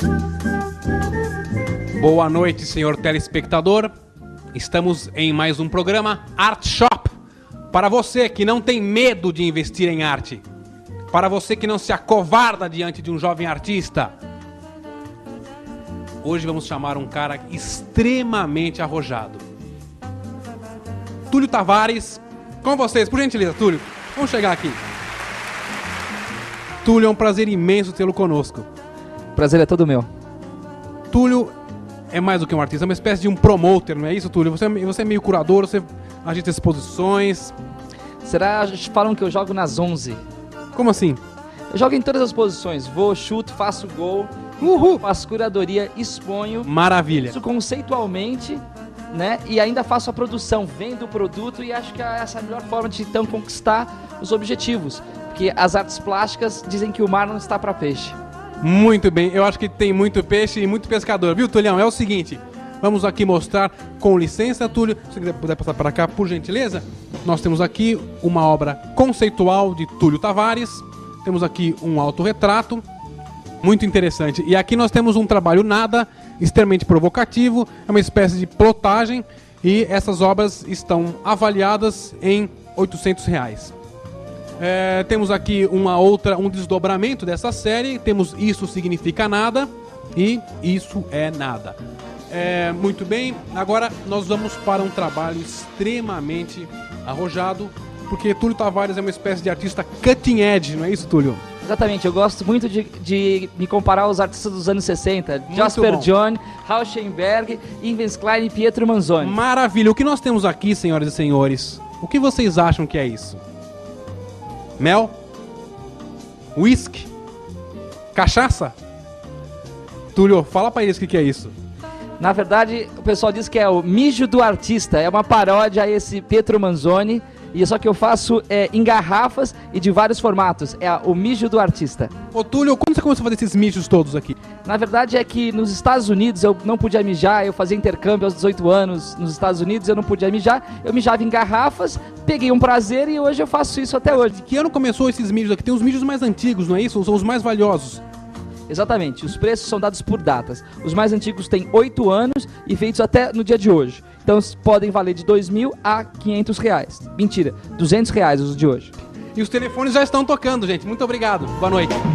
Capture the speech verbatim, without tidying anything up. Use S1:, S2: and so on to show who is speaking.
S1: Boa noite, senhor telespectador. Estamos em mais um programa Art Shop. Para você que não tem medo de investir em arte. Para você que não se acovarda diante de um jovem artista. Hoje vamos chamar um cara extremamente arrojado. Túlio Tavares, com vocês, por gentileza, Túlio. Vamos chegar aqui. Túlio, é um prazer imenso tê-lo conosco.
S2: Prazer é todo meu.
S1: Túlio é mais do que um artista, é uma espécie de um promoter, não é isso, Túlio? Você, você é meio curador, você agita exposições.
S2: Será, falam que eu jogo nas onze.
S1: Como assim?
S2: Eu jogo em todas as posições. Vou, chuto, faço gol,
S1: Uhul.
S2: faço curadoria, exponho.
S1: Maravilha.
S2: Isso conceitualmente, né? E ainda faço a produção, vendo o produto e acho que essa é a melhor forma de então conquistar os objetivos. Porque as artes plásticas dizem que o mar não está para peixe.
S1: Muito bem, eu acho que tem muito peixe e muito pescador, viu, Tulhão? É o seguinte, vamos aqui mostrar, com licença, Túlio, se você puder passar para cá, por gentileza. Nós temos aqui uma obra conceitual de Túlio Tavares, temos aqui um autorretrato, muito interessante. E aqui nós temos um trabalho nada, extremamente provocativo, é uma espécie de plotagem, e essas obras estão avaliadas em oitocentos reais. É, temos aqui uma outra, um desdobramento dessa série. Temos Isso Significa Nada e Isso é Nada. É, muito bem, agora nós vamos para um trabalho extremamente arrojado, porque Túlio Tavares é uma espécie de artista cutting edge, não é isso, Túlio?
S2: Exatamente, eu gosto muito de, de me comparar aos artistas dos anos sessenta. Muito Jasper bom. John, Rauschenberg, Ivens Klein e Pietro Manzoni.
S1: Maravilha, o que nós temos aqui, senhoras e senhores? O que vocês acham que é isso? Mel? Whisky? Cachaça? Túlio, fala pra eles o que, que é isso.
S2: Na verdade, o pessoal diz que é o mijo do artista. É uma paródia a esse Pietro Manzoni. E só que eu faço é, em garrafas e de vários formatos. É o mijo do artista.
S1: Ô Túlio, quando você começou a fazer esses mijos todos aqui?
S2: Na verdade é que nos Estados Unidos eu não podia mijar. Eu fazia intercâmbio aos dezoito anos nos Estados Unidos, eu não podia mijar. Eu mijava em garrafas, peguei um prazer e hoje eu faço isso até hoje.
S1: De que ano começou esses mijos aqui? Tem os mijos mais antigos, não é isso? São os mais valiosos.
S2: Exatamente, os preços são dados por datas. Os mais antigos têm oito anos e feitos até no dia de hoje. Então podem valer de dois mil a quinhentos reais. Mentira, duzentos reais os de hoje.
S1: E os telefones já estão tocando, gente. Muito obrigado. Boa noite.